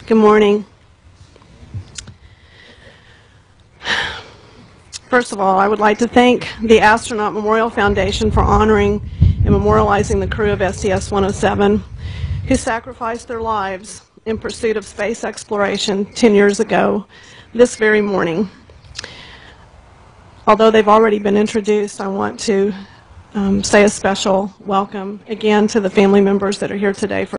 Good morning. First of all, I would like to thank the Astronaut Memorial Foundation for honoring and memorializing the crew of STS-107 who sacrificed their lives in pursuit of space exploration 10 years ago this very morning. Although they've already been introduced, I want to say a special welcome again to the family members that are here today for